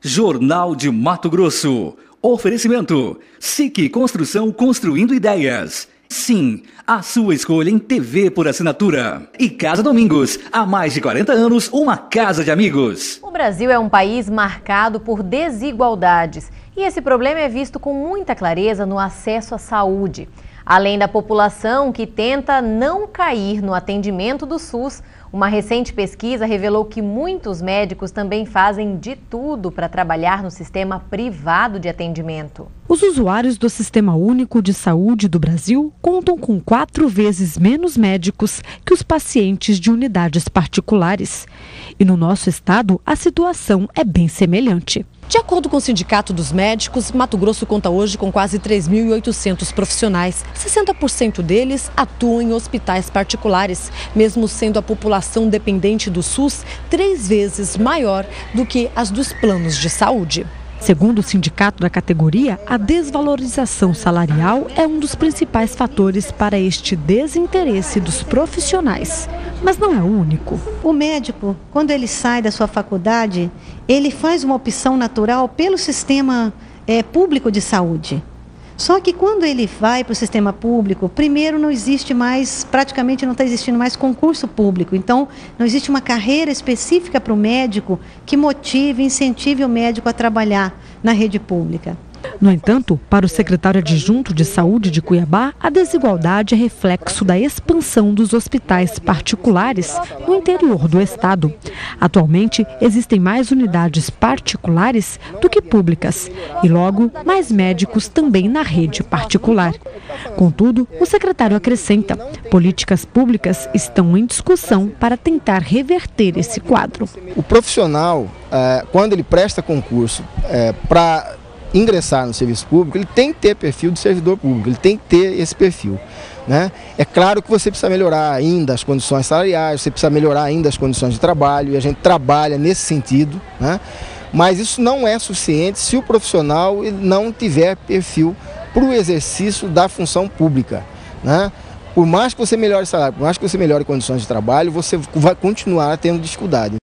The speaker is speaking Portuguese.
Jornal de Mato Grosso. Oferecimento. SIC Construção, construindo ideias. Sim, a sua escolha em TV por assinatura. E Casa Domingos, há mais de 40 anos, uma casa de amigos. O Brasil é um país marcado por desigualdades. E esse problema é visto com muita clareza no acesso à saúde. Além da população que tenta não cair no atendimento do SUS, uma recente pesquisa revelou que muitos médicos também fazem de tudo para trabalhar no sistema privado de atendimento. Os usuários do Sistema Único de Saúde do Brasil contam com 4 vezes menos médicos que os pacientes de unidades particulares. E no nosso estado, a situação é bem semelhante. De acordo com o Sindicato dos Médicos, Mato Grosso conta hoje com quase 3.800 profissionais. 60% deles atuam em hospitais particulares, mesmo sendo a população dependente do SUS 3 vezes maior do que as dos planos de saúde. Segundo o sindicato da categoria, a desvalorização salarial é um dos principais fatores para este desinteresse dos profissionais. Mas não é o único. O médico, quando ele sai da sua faculdade, ele faz uma opção natural pelo sistema público de saúde. Só que quando ele vai para o sistema público, primeiro não existe mais, praticamente não está existindo mais concurso público. Então, não existe uma carreira específica para o médico que motive, incentive o médico a trabalhar na rede pública. No entanto, para o secretário adjunto de saúde de Cuiabá, a desigualdade é reflexo da expansão dos hospitais particulares no interior do estado. Atualmente, existem mais unidades particulares do que públicas e, logo, mais médicos também na rede particular. Contudo, o secretário acrescenta: políticas públicas estão em discussão para tentar reverter esse quadro. O profissional, quando ele presta concurso para ingressar no serviço público, ele tem que ter perfil de servidor público, ele tem que ter esse perfil, né? É claro que você precisa melhorar ainda as condições salariais, você precisa melhorar ainda as condições de trabalho, e a gente trabalha nesse sentido, né? Mas isso não é suficiente se o profissional não tiver perfil para o exercício da função pública, né? Por mais que você melhore salário, por mais que você melhore condições de trabalho, você vai continuar tendo dificuldade.